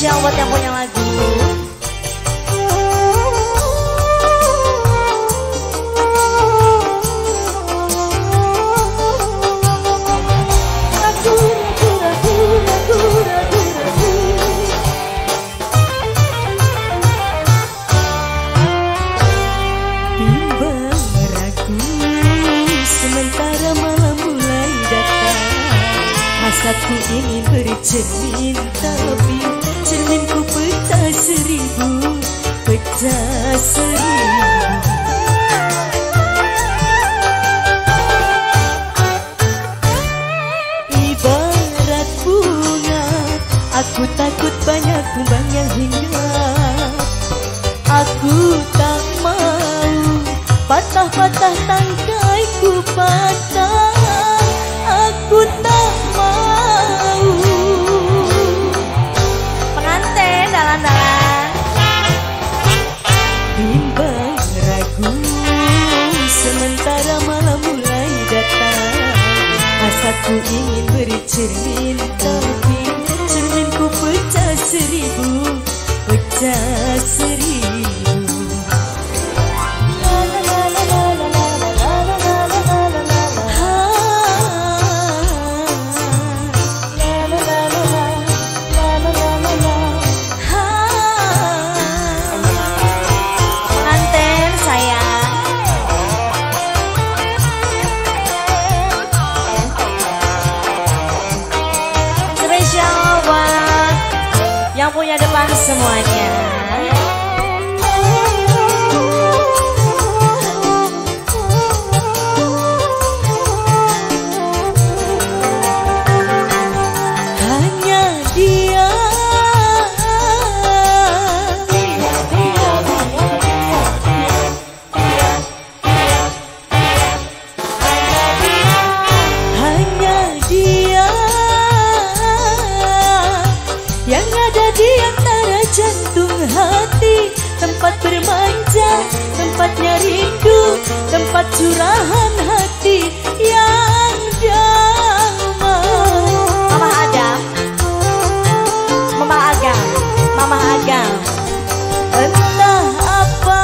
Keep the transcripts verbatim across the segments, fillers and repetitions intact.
Spesial buat yang punya lagu. Aku ingin bercermin, tapi cerminku pecah seribu, pecah seribu. Ibarat bunga, aku takut banyak kumbang yang hinggap. Aku tak mau patah-patah tangkaiku patah. Aku tak mau. Pengantin dalan-dalan bimbang ragu, sementara malam mulai datang. Asaku ingin bercermin, tapi cerminku pecah seribu, pecah seribu. yang punya depan semuanya. Hanya dia, hanya dia yang ada di antara jantung hati, tempat bermanja, tempatnya rindu, tempat curahan hati yang damai. Mama Agam, Mama Agam, Mama Agam. Entah apa,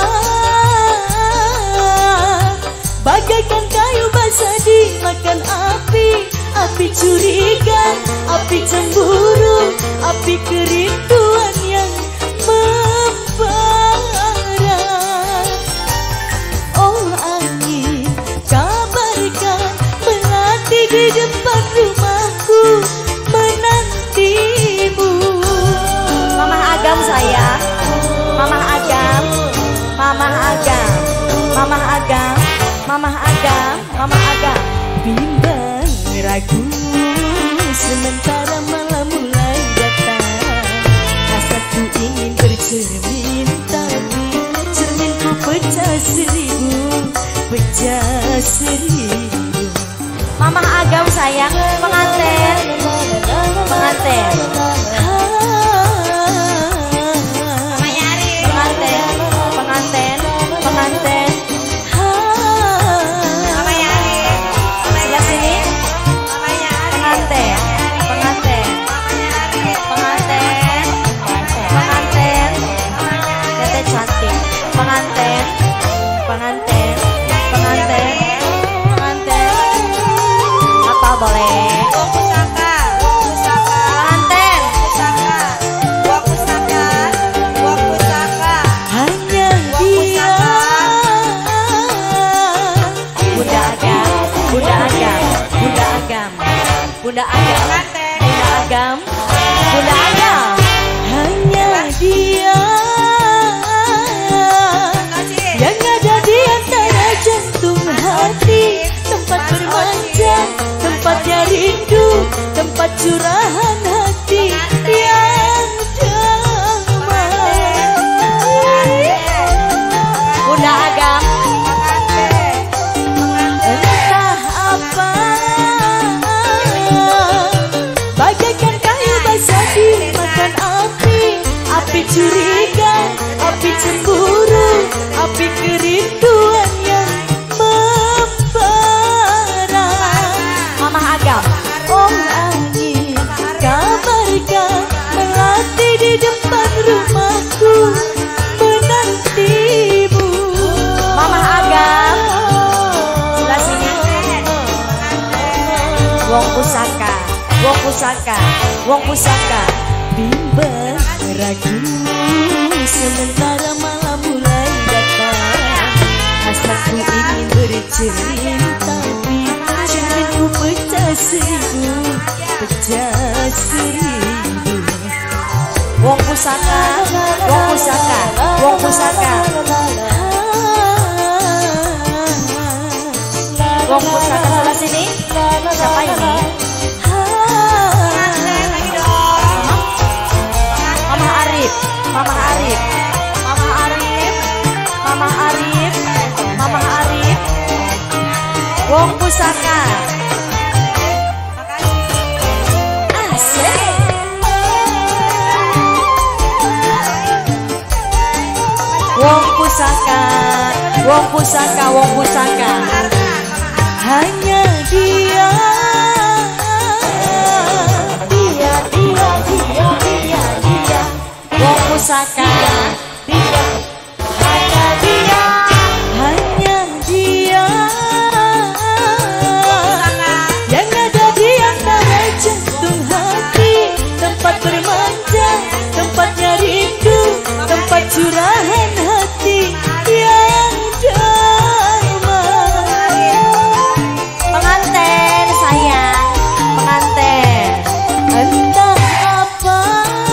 bagaikan kayu basah dimakan api, api curiga, api cemburu, api kerinduan yang membara. Oh angin, kabarkan melati di depan rumahku menantimu. Mama Agam sayang, Mama Agam, Mama Agam, Mama Agam, Mama Agam, Mama Agam. Bimbang ragu, sementara malam mulai datang. Rasaku ingin bercermin, tapi cerminku pecah seribu, pecah seribu. Mama Agam sayang, pengantin, pengantin. Pengantin, pengantin, pengantin. Sebelah sini. Pengantin, pengantin, pengantin, pengantin. Tete cantik. Pengantin, pengantin, pengantin, pengantin. Apa boleh? Pusaka, pusaka, Pengantin. pusaka, dua pusaka, dua pusaka. Hanya dia. Bunda Agam, Bunda Agam, Bunda Agam, Bunda Agam, Bunda Agam, Bunda Agam. Hanya dia yang ada di antara jantung hati, tempat bermanja, tempatnya rindu, tempat curahan hati yang damai. Bunda Agam, Entah apa, bagaikan kayu basah dimakan api, api curiga, api cemburu, api kerinduan yang membara. Mama Agam. Oh angin, kabarkan melati di depan pusaka, wong pusaka. Bimbang ragu sementara malam mulai datang. Hasratku ingin bercermin tapi cerminku pecah seribu, pecah seribu. Wong pusaka, wong pusaka, wong pusaka. Wong pusaka sebelah sini. Siapa ini? Mama Arif, Mama Arif, Mama Arif, Mama Arif, Mama Arif. Wong pusaka. Asik. Wong pusaka, wong pusaka, wong pusaka. Hanya dia, dia, dia, dia, dia, dia. Wong pusaka. Dia, hanya dia, hanya dia. Yang ada di antara jantung hati, tempat bermanja, tempatnya rindu, tempat curahan hati yang damai. Pengantin sayang, pengantin. Entah apa,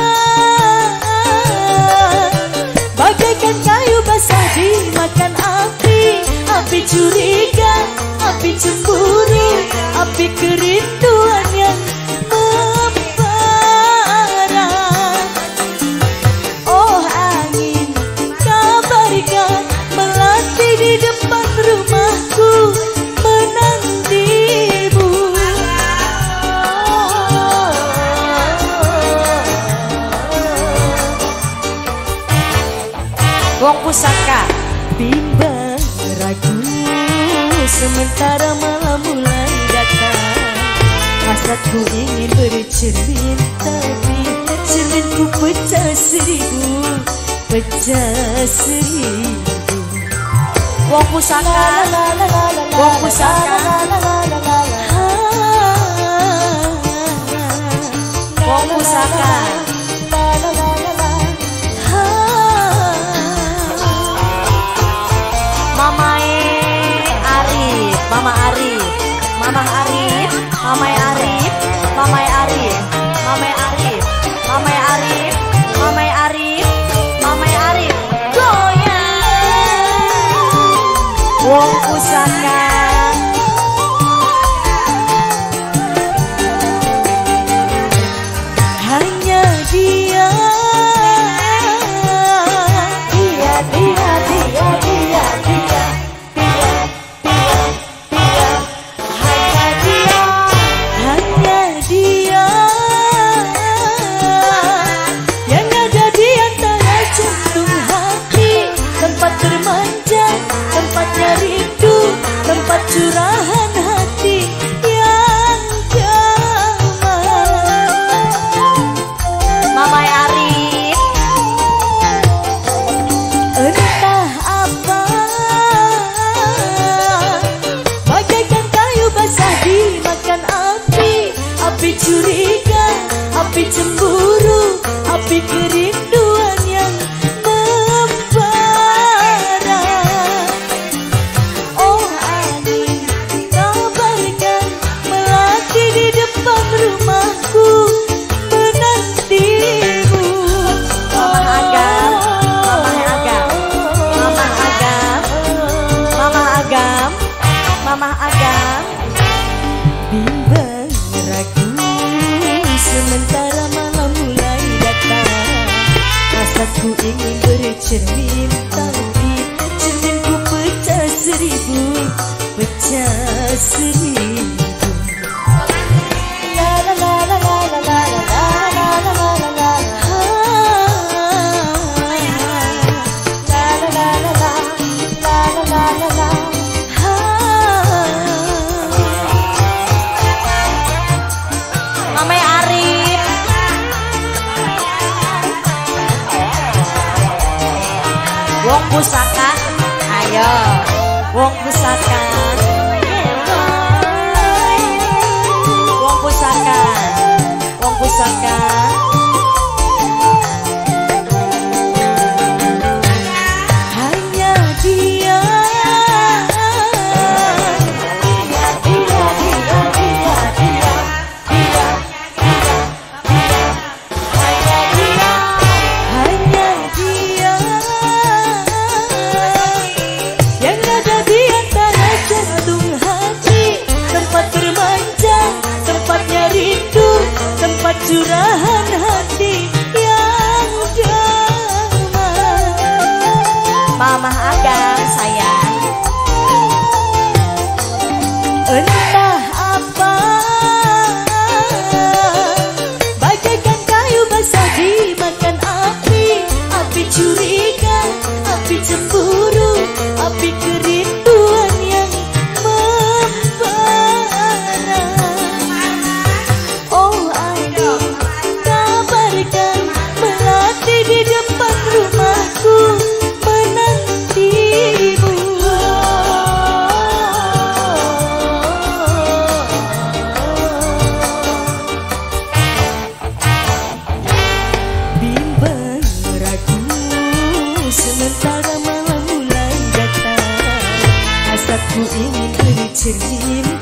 bagaikan kayu basah dimakan api, api curiga, api cemburu, api kerinduan yang membara. Oh angin, kabarkan melati di depan rumahku menantimu. Wong pusaka. Bimbang ragu sementara malam mulai datang. Hasratku ingin bercermin tapi cerminku pecah seribu, pecah seribu. Wong pusaka, wong pusaka. Wong pusaka. Mama Arif, Mama Arif, Mama Arif, Mama Arif, Mama Arif, Mama Arif, Mama Arif, Mama Arif, Mama Arif. Goyang. Wong pusaka. Hanya dia, dia, dia, dia, dia, dia, dia, dia, dia. Hanya dia, hanya dia. Yang ada di antara jantung hati, tempat bermanja, tempatnya rindu, tempat curahan hati yang damai. Mama Arif. Entah apa, bagaikan kayu basah dimakan api, api curiga, api cemburu, api kerinduan yang membara. Oh angin, kabarkan melati di depan rumahku menantimu. Mama Agam, Mama Agam, Mama Agam, Mama Agam, Mama Agam. Bimbang ragu sementara malam mulai datang. Hasratku ingin bercermin tapi cerminku pecah seribu, pecah seribu. La la la la la la la la la la la la la. La la la la la la la la la. Mama Arif. Wong pusaka. Ayo, wong pusaka. Wong pusaka. curahan hati yang damai. Mama Agang sayang. Entah apa, bagaikan kayu basah dimakan api. Api curiga, api cemburu, api kerinduan yang membara. Oh ayo kabarkan, melati di depan rumahku menantimu. Bimbang ragu sementara malam mulai datang. Hasratku ingin beri cermin